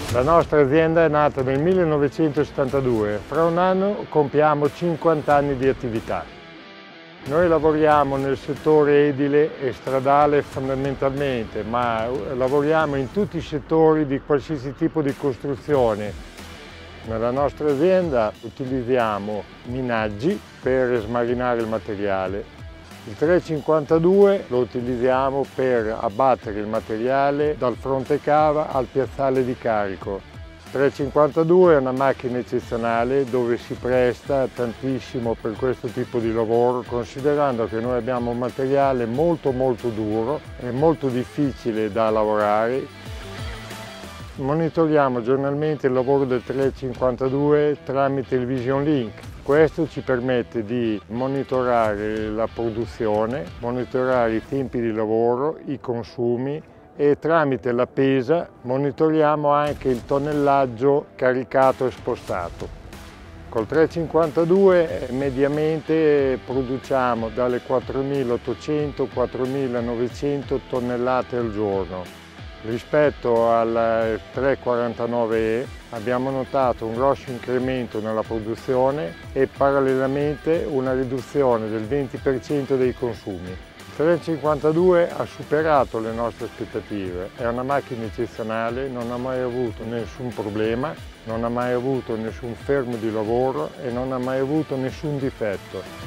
La nostra azienda è nata nel 1972, fra un anno compiamo 50 anni di attività. Noi lavoriamo nel settore edile e stradale fondamentalmente, ma lavoriamo in tutti i settori di qualsiasi tipo di costruzione. Nella nostra azienda utilizziamo minaggi per smarinare il materiale. Il 352 lo utilizziamo per abbattere il materiale dal fronte cava al piazzale di carico. Il 352 è una macchina eccezionale dove si presta tantissimo per questo tipo di lavoro, considerando che noi abbiamo un materiale molto duro e molto difficile da lavorare. Monitoriamo giornalmente il lavoro del 352 tramite il Vision Link. Questo ci permette di monitorare la produzione, monitorare i tempi di lavoro, i consumi e tramite la pesa monitoriamo anche il tonnellaggio caricato e spostato. Col 352 mediamente produciamo dalle 4.800-4.900 tonnellate al giorno. Rispetto al 349E abbiamo notato un grosso incremento nella produzione e parallelamente una riduzione del 20% dei consumi. Il 352 ha superato le nostre aspettative, è una macchina eccezionale, non ha mai avuto nessun problema, non ha mai avuto nessun fermo di lavoro e non ha mai avuto nessun difetto.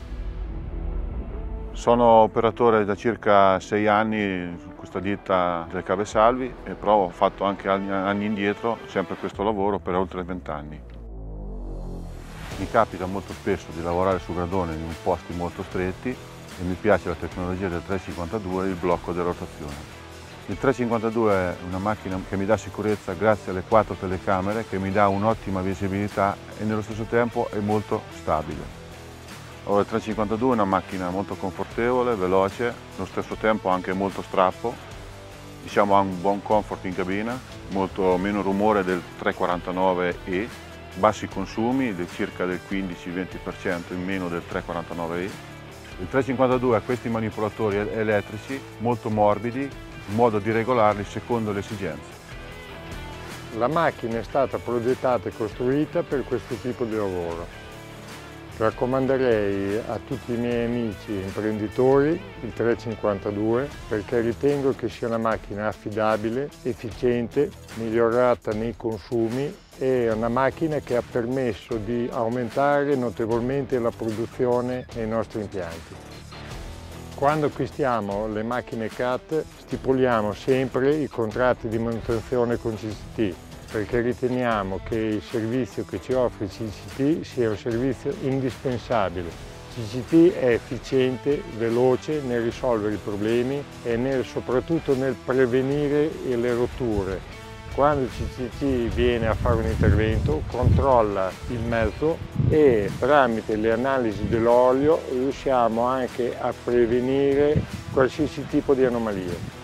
Sono operatore da circa 6 anni su questa ditta del Cavesalvi, e però ho fatto anche anni indietro sempre questo lavoro per oltre 20 anni. Mi capita molto spesso di lavorare su gradone in posti molto stretti e mi piace la tecnologia del 352 e il blocco di rotazione. Il 352 è una macchina che mi dà sicurezza grazie alle 4 telecamere, che mi dà un'ottima visibilità e nello stesso tempo è molto stabile. Il 352 è una macchina molto confortevole, veloce, allo stesso tempo anche molto strappo. Diciamo ha un buon comfort in cabina, molto meno rumore del 349E, bassi consumi, circa del 15-20% in meno del 349E. Il 352 ha questi manipolatori elettrici molto morbidi, in modo di regolarli secondo le esigenze. La macchina è stata progettata e costruita per questo tipo di lavoro. Raccomanderei a tutti i miei amici imprenditori il 352 perché ritengo che sia una macchina affidabile, efficiente, migliorata nei consumi e una macchina che ha permesso di aumentare notevolmente la produzione nei nostri impianti. Quando acquistiamo le macchine CAT stipuliamo sempre i contratti di manutenzione con CCT, perché riteniamo che il servizio che ci offre CCT sia un servizio indispensabile. CCT è efficiente, veloce nel risolvere i problemi e soprattutto nel prevenire le rotture. Quando il CCT viene a fare un intervento, controlla il mezzo e tramite le analisi dell'olio riusciamo anche a prevenire qualsiasi tipo di anomalie.